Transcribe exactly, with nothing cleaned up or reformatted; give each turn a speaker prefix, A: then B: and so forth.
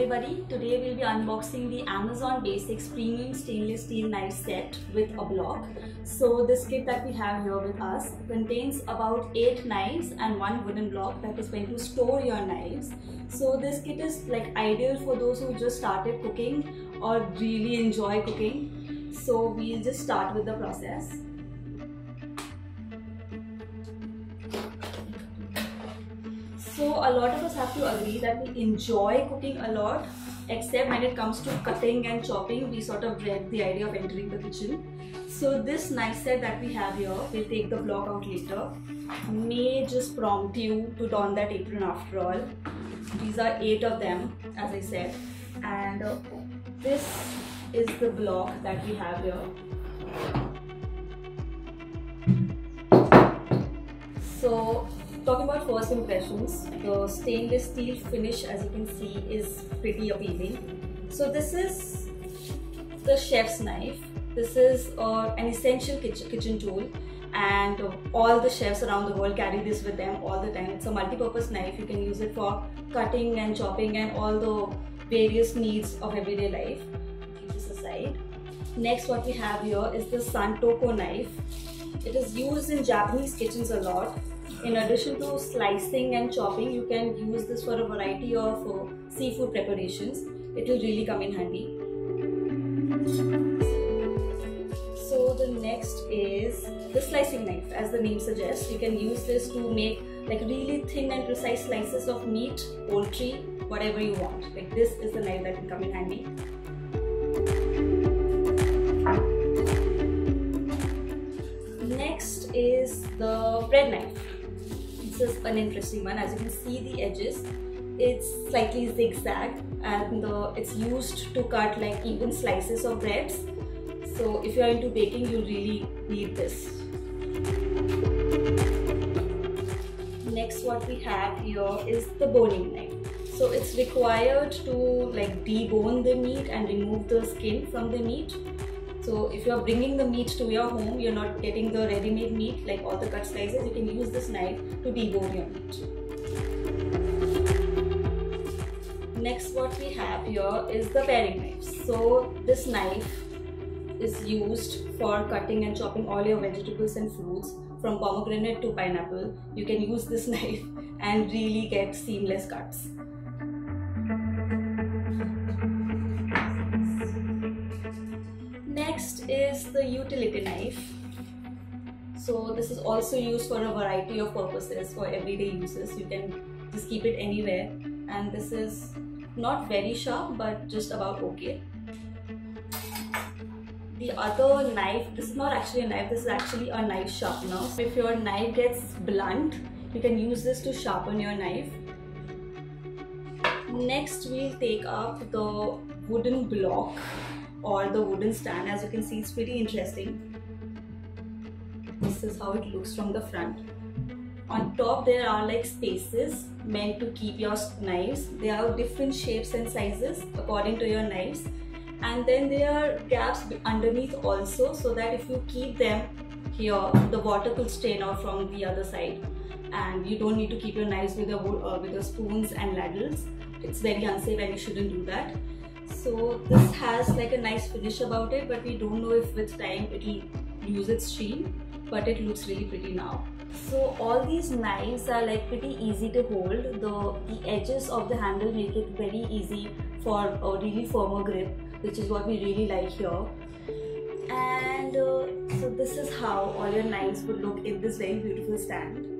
A: everybody, today we'll be unboxing the Amazon Basics Premium Stainless Steel Knife Set with a block. So this kit that we have here with us contains about eight knives and one wooden block that is going to store your knives. So this kit is like ideal for those who just started cooking or really enjoy cooking. So we'll just start with the process. So a lot of us have to agree that we enjoy cooking a lot, except when it comes to cutting and chopping, we sort of dread the idea of entering the kitchen. So this knife set that we have here, we'll take the block out later, may just prompt you to don that apron after all. These are eight of them, as I said, and uh, this is the block that we have here. So talking about first impressions, the stainless steel finish, as you can see, is pretty appealing. So this is the chef's knife. This is uh, an essential kitchen, kitchen tool, and uh, all the chefs around the world carry this with them all the time. It's a multi-purpose knife. You can use it for cutting and chopping and all the various needs of everyday life. Keep this aside. Next, what we have here is the Santoko knife. It is used in Japanese kitchens a lot. In addition to slicing and chopping, you can use this for a variety of uh, seafood preparations. It will really come in handy. So the next is the slicing knife. As the name suggests, you can use this to make like really thin and precise slices of meat, poultry, whatever you want. Like this is the knife that can come in handy. Next is the bread knife. This is an interesting one. As you can see the edges, it's slightly zigzag, and uh, it's used to cut like even slices of breads. So if you are into baking, you really need this. Next, what we have here is the boning knife. So it's required to like debone the meat and remove the skin from the meat. So if you are bringing the meat to your home, you're not getting the ready-made meat like all the cut slices, you can use this knife to debone your meat. Next, what we have here is the paring knife. So this knife is used for cutting and chopping all your vegetables and fruits from pomegranate to pineapple. You can use this knife and really get seamless cuts. Next is the utility knife. So this is also used for a variety of purposes, for everyday uses. You can just keep it anywhere, and this is not very sharp but just about okay. The other knife, this is not actually a knife, this is actually a knife sharpener. So if your knife gets blunt, you can use this to sharpen your knife. Next, we'll take up the wooden block or the wooden stand. As you can see, it's pretty interesting. This is how it looks from the front. On top there are like spaces meant to keep your knives. They are different shapes and sizes according to your knives, and then there are gaps underneath also, so that if you keep them here, the water could strain out from the other side, and you don't need to keep your knives with the, uh, with the spoons and ladles. It's very unsafe and you shouldn't do that. So this has like a nice finish about it, but we don't know if with time it will lose its sheen, but it looks really pretty now. So all these knives are like pretty easy to hold. The, the edges of the handle make it very easy for a really firmer grip, which is what we really like here. And uh, so this is how all your knives would look in this very beautiful stand.